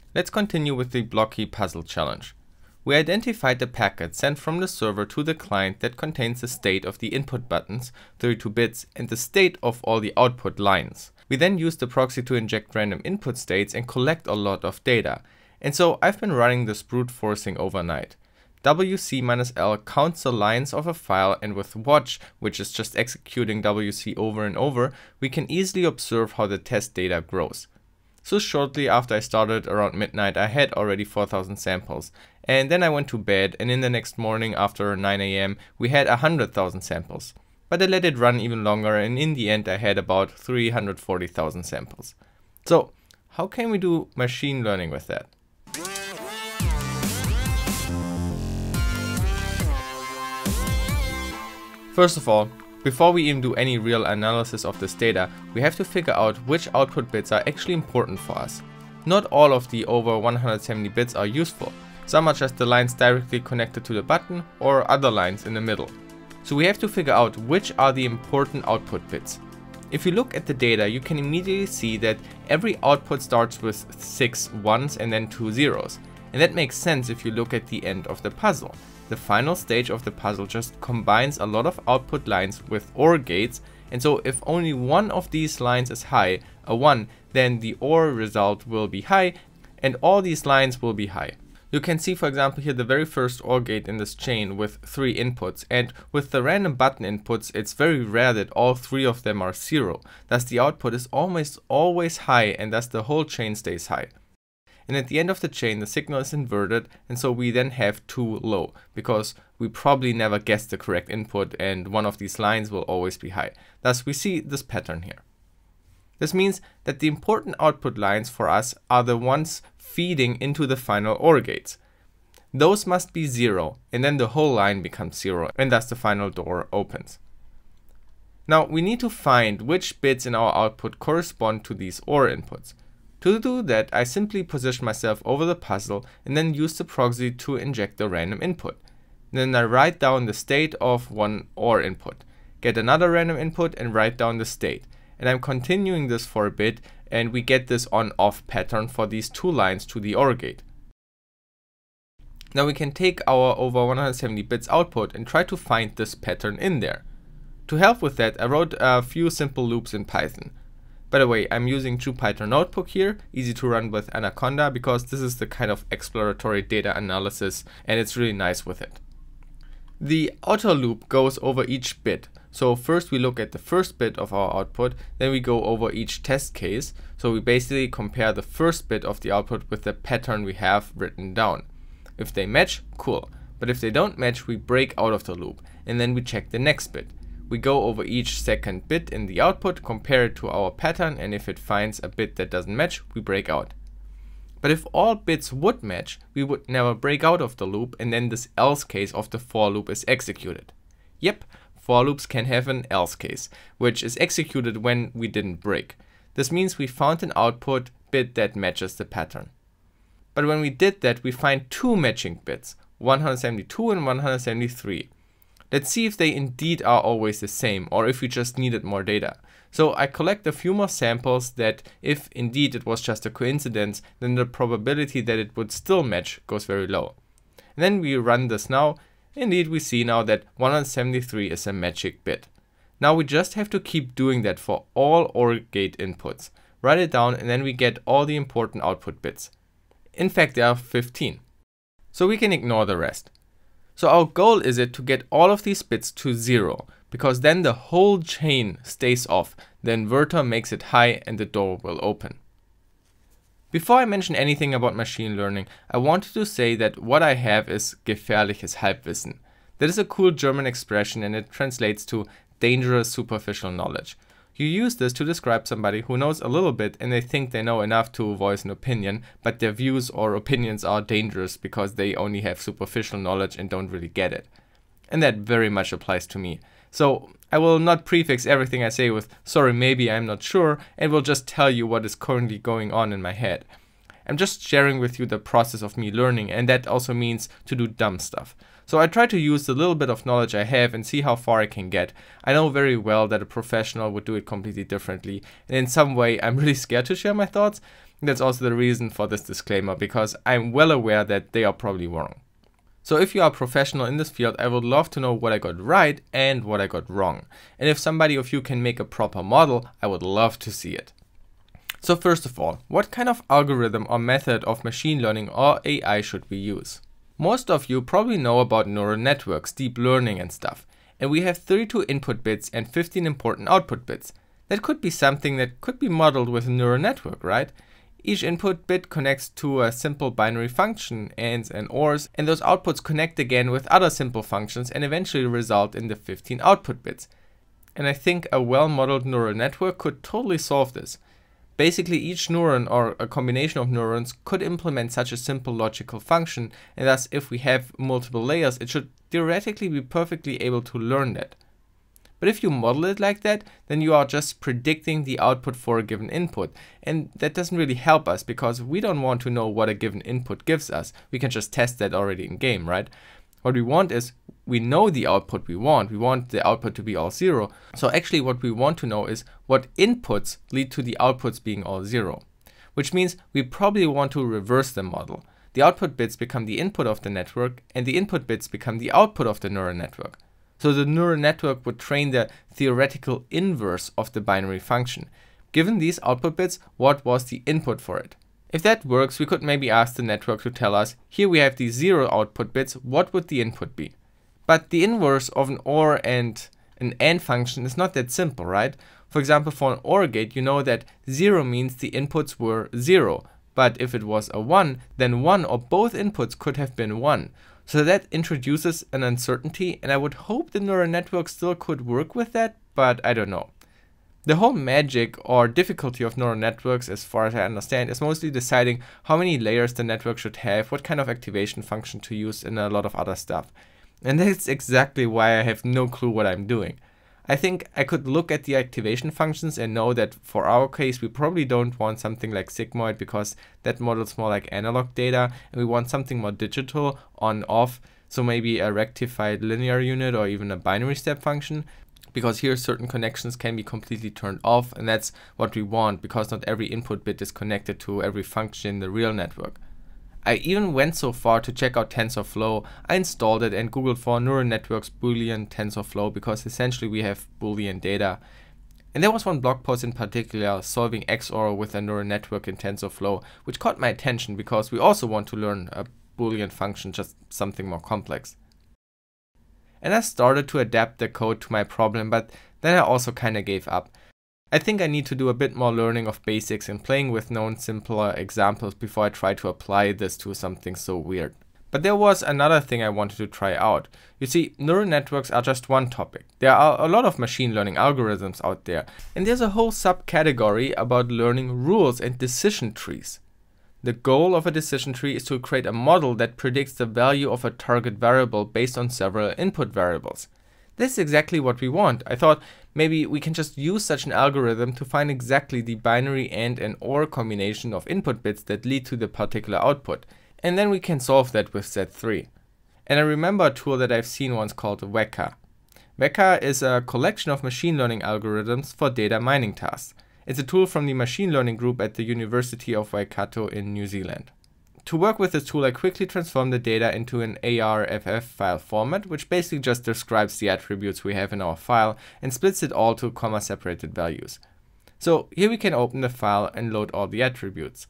Let's continue with the Blocky puzzle challenge. We identified the packet sent from the server to the client that contains the state of the input buttons, 32 bits, and the state of all the output lines. We then used the proxy to inject random input states and collect a lot of data. And so I've been running this brute forcing overnight. WC-L counts the lines of a file, and with watch, which is just executing WC over and over, we can easily observe how the test data grows. So shortly after I started around midnight, I had already 4,000 samples. And then I went to bed, and in the next morning after 9 AM we had 100,000 samples. But I let it run even longer, and in the end I had about 340,000 samples. So how can we do machine learning with that? First of all, before we even do any real analysis of this data, we have to figure out which output bits are actually important for us. Not all of the over 170 bits are useful. Some are just the lines directly connected to the button or other lines in the middle. So we have to figure out which are the important output bits. If you look at the data, you can immediately see that every output starts with 6 ones and then 2 zeros. And that makes sense if you look at the end of the puzzle. The final stage of the puzzle just combines a lot of output lines with OR gates, and so if only one of these lines is high, a 1, then the OR result will be high and all these lines will be high. You can see, for example, here the very first OR gate in this chain with 3 inputs, and with the random button inputs it's very rare that all 3 of them are 0. Thus the output is almost always high, and thus the whole chain stays high. And at the end of the chain the signal is inverted, and so we then have 2 low, because we probably never guessed the correct input and one of these lines will always be high. Thus we see this pattern here. This means that the important output lines for us are the ones feeding into the final OR gates. Those must be 0, and then the whole line becomes 0, and thus the final door opens. Now we need to find which bits in our output correspond to these OR inputs. To do that, I simply position myself over the puzzle and then use the proxy to inject a random input. Then I write down the state of one OR input, get another random input and write down the state. And I'm continuing this for a bit, and we get this on-off pattern for these 2 lines to the OR gate. Now we can take our over 170 bits output and try to find this pattern in there. To help with that, I wrote a few simple loops in Python. By the way, I'm using Jupyter Notebook here, easy to run with Anaconda, because this is the kind of exploratory data analysis and it's really nice with it. The outer loop goes over each bit. So first we look at the first bit of our output, then we go over each test case. So we basically compare the first bit of the output with the pattern we have written down. If they match, cool. But if they don't match, we break out of the loop and then we check the next bit. We go over each second bit in the output, compare it to our pattern, and if it finds a bit that doesn't match, we break out. But if all bits would match, we would never break out of the loop, and then this else case of the for loop is executed. Yep, for loops can have an else case, which is executed when we didn't break. This means we found an output bit that matches the pattern. But when we did that, we find 2 matching bits, 172 and 173. Let's see if they indeed are always the same, or if we just needed more data. So I collect a few more samples that, if indeed it was just a coincidence, then the probability that it would still match goes very low. And then we run this now. Indeed, we see now that 173 is a magic bit. Now we just have to keep doing that for all OR gate inputs. Write it down and then we get all the important output bits. In fact, there are 15. So we can ignore the rest. So our goal is to get all of these bits to 0, because then the whole chain stays off, the inverter makes it high and the door will open. Before I mention anything about machine learning, I wanted to say that what I have is gefährliches Halbwissen. That is a cool German expression and it translates to dangerous superficial knowledge. You use this to describe somebody who knows a little bit and they think they know enough to voice an opinion, but their views or opinions are dangerous because they only have superficial knowledge and don't really get it. And that very much applies to me. So I will not prefix everything I say with sorry, maybe, I'm not sure, and will just tell you what is currently going on in my head. I'm just sharing with you the process of me learning, and that also means to do dumb stuff. So I try to use the little bit of knowledge I have and see how far I can get. I know very well that a professional would do it completely differently, and in some way I'm really scared to share my thoughts, That's also the reason for this disclaimer, because I'm well aware that they are probably wrong. So if you are a professional in this field, I would love to know what I got right and what I got wrong. And if somebody of you can make a proper model, I would love to see it. So first of all, what kind of algorithm or method of machine learning or AI should we use? Most of you probably know about neural networks, deep learning and stuff. And we have 32 input bits and 15 important output bits. That could be something that could be modeled with a neural network, right? Each input bit connects to a simple binary function, ands and ors, and those outputs connect again with other simple functions and eventually result in the 15 output bits. And I think a well-modeled neural network could totally solve this. Basically, each neuron or a combination of neurons could implement such a simple logical function, and thus if we have multiple layers, it should theoretically be perfectly able to learn that. But if you model it like that, then you are just predicting the output for a given input, and that doesn't really help us because we don't want to know what a given input gives us. We can just test that already in game, right? What we want is, we know the output we want the output to be all 0. So actually what we want to know is what inputs lead to the outputs being all 0. Which means we probably want to reverse the model. The output bits become the input of the network and the input bits become the output of the neural network. So the neural network would train the theoretical inverse of the binary function. Given these output bits, what was the input for it? If that works, we could maybe ask the network to tell us, here we have these 0 output bits, what would the input be? But the inverse of an OR and an AND function is not that simple, right? For example, for an OR gate, you know that 0 means the inputs were 0. But if it was a 1, then 1 or both inputs could have been 1. So that introduces an uncertainty, and I would hope the neural network still could work with that, but I don't know. The whole magic or difficulty of neural networks, as far as I understand, is mostly deciding how many layers the network should have, what kind of activation function to use, and a lot of other stuff. And that's exactly why I have no clue what I'm doing. I think I could look at the activation functions and know that for our case we probably don't want something like sigmoid because that models more like analog data, and we want something more digital, on, off, so maybe a rectified linear unit or even a binary step function. Because here certain connections can be completely turned off, and that's what we want because not every input bit is connected to every function in the real network. I even went so far to check out TensorFlow. I installed it and googled for neural networks Boolean TensorFlow because essentially we have Boolean data. And there was one blog post in particular solving XOR with a neural network in TensorFlow, which caught my attention because we also want to learn a Boolean function, just something more complex. And I started to adapt the code to my problem, but then I also kinda gave up. I think I need to do a bit more learning of basics and playing with known simpler examples before I try to apply this to something so weird. But there was another thing I wanted to try out. You see, neural networks are just one topic. There are a lot of machine learning algorithms out there, and there's a whole subcategory about learning rules and decision trees. The goal of a decision tree is to create a model that predicts the value of a target variable based on several input variables. This is exactly what we want. I thought maybe we can just use such an algorithm to find exactly the binary AND and OR combination of input bits that lead to the particular output. And then we can solve that with Z3. And I remember a tool that I've seen once called Weka. Weka is a collection of machine learning algorithms for data mining tasks. It's a tool from the machine learning group at the University of Waikato in New Zealand. To work with this tool, I quickly transformed the data into an ARFF file format, which basically just describes the attributes we have in our file and splits it all to comma-separated values. So here we can open the file and load all the attributes.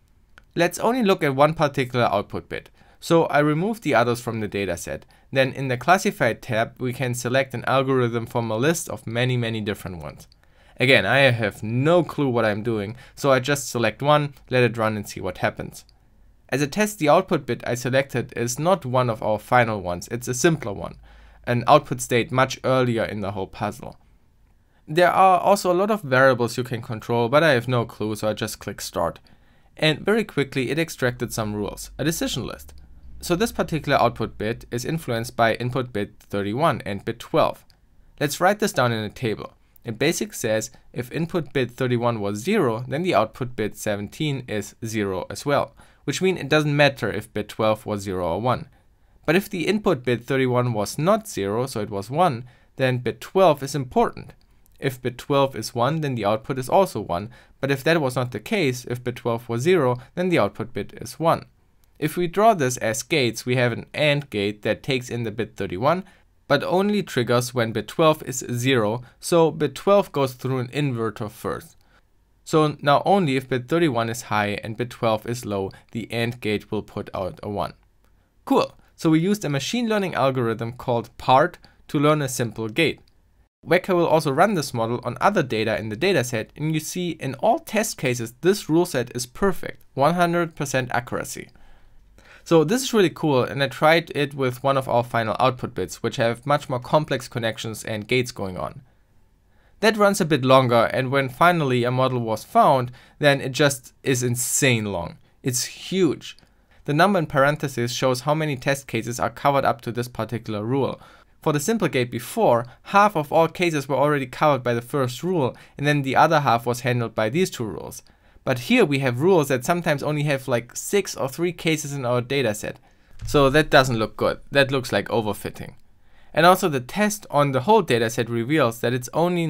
Let's only look at one particular output bit. So I removed the others from the dataset. Then in the Classified tab, we can select an algorithm from a list of many different ones. Again, I have no clue what I'm doing, so I just select one, let it run and see what happens. As a test, the output bit I selected is not one of our final ones, it's a simpler one, an output state much earlier in the whole puzzle. There are also a lot of variables you can control, but I have no clue, so I just click start. And very quickly it extracted some rules, a decision list. So this particular output bit is influenced by input bit 31 and bit 12. Let's write this down in a table. It basically says if input bit 31 was 0, then the output bit 17 is 0 as well, which means it doesn't matter if bit 12 was 0 or 1. But if the input bit 31 was not 0, so it was 1, then bit 12 is important. If bit 12 is 1, then the output is also 1, but if that was not the case, if bit 12 was 0, then the output bit is 1. If we draw this as gates, we have an AND gate that takes in the bit 31, but only triggers when bit 12 is 0, so bit 12 goes through an inverter first. So now only if bit 31 is high and bit 12 is low, the AND gate will put out a 1. Cool, so we used a machine learning algorithm called PART to learn a simple gate. Weka will also run this model on other data in the dataset, and you see in all test cases this rule set is perfect, 100% accuracy. So this is really cool, and I tried it with one of our final output bits, which have much more complex connections and gates going on. That runs a bit longer, and when finally a model was found, then it just is insane long. It's huge. The number in parentheses shows how many test cases are covered up to this particular rule. For the simple gate before, half of all cases were already covered by the first rule, and then the other half was handled by these two rules. But here we have rules that sometimes only have like 6 or 3 cases in our dataset. So that doesn't look good. That looks like overfitting. And also the test on the whole dataset reveals that it's only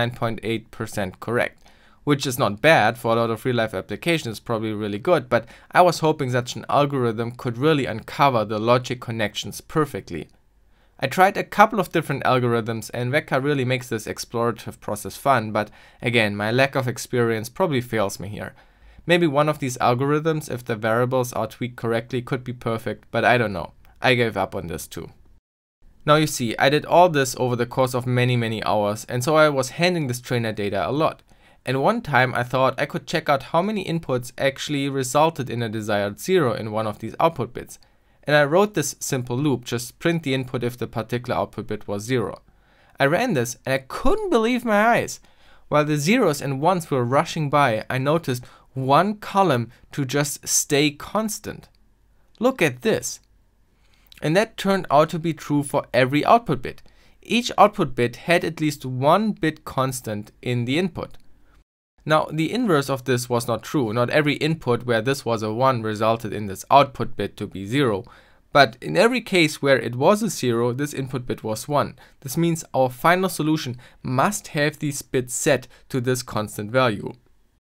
99.8% correct, which is not bad. For a lot of real-life applications, it's probably really good, but I was hoping such an algorithm could really uncover the logic connections perfectly. I tried a couple of different algorithms, and Weka really makes this explorative process fun, but again, my lack of experience probably fails me here. Maybe one of these algorithms, if the variables are tweaked correctly, could be perfect, but I don't know. I gave up on this too. Now you see, I did all this over the course of many hours, and so I was handling this trainer data a lot. And one time I thought I could check out how many inputs actually resulted in a desired 0 in one of these output bits. And I wrote this simple loop, just print the input if the particular output bit was 0. I ran this and I couldn't believe my eyes. While the zeros and ones were rushing by, I noticed one column to just stay constant. Look at this. And that turned out to be true for every output bit. Each output bit had at least one bit constant in the input. Now, the inverse of this was not true. Not every input where this was a 1 resulted in this output bit to be 0. But in every case where it was a 0, this input bit was 1. This means our final solution must have these bits set to this constant value.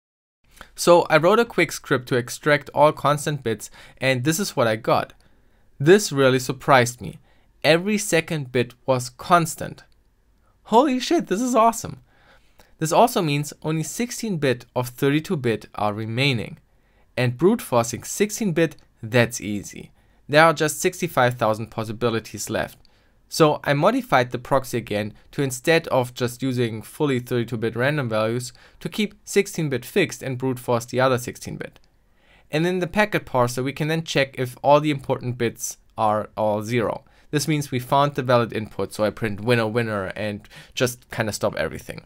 So I wrote a quick script to extract all constant bits, and this is what I got. This really surprised me. Every second bit was constant. Holy shit, this is awesome. This also means only 16-bit of 32-bit are remaining. And brute forcing 16-bit, that's easy. There are just 65,000 possibilities left. So I modified the proxy again to, instead of just using fully 32-bit random values, to keep 16-bit fixed and brute force the other 16-bit. And in the packet parser we can then check if all the important bits are all 0. This means we found the valid input, so I print winner winner and just kind of stop everything.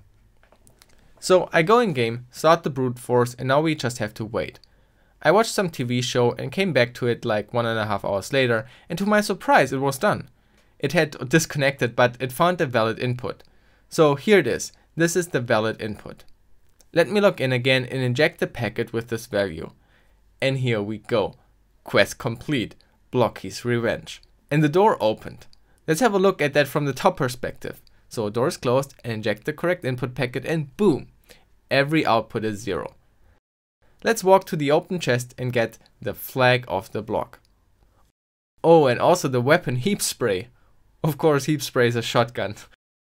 So I go in game, start the brute force, and now we just have to wait. I watched some TV show and came back to it like 1.5 hours later, and to my surprise it was done. It had disconnected, but it found the valid input. So here it is. This is the valid input. Let me log in again and inject the packet with this value. And here we go. Quest complete. Blocky's revenge. And the door opened. Let's have a look at that from the top perspective. So door is closed, and inject the correct input packet, and boom, every output is 0. Let's walk to the open chest and get the flag of the block. Oh, and also the weapon heap spray. Of course, heap spray is a shotgun.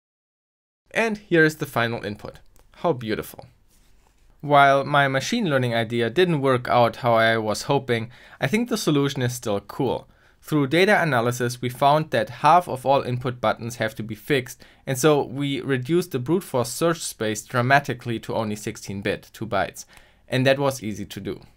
And here is the final input. How beautiful. While my machine learning idea didn't work out how I was hoping, I think the solution is still cool. Through data analysis, we found that half of all input buttons have to be fixed, and so we reduced the brute force search space dramatically to only 16-bit, 2 bytes, and that was easy to do.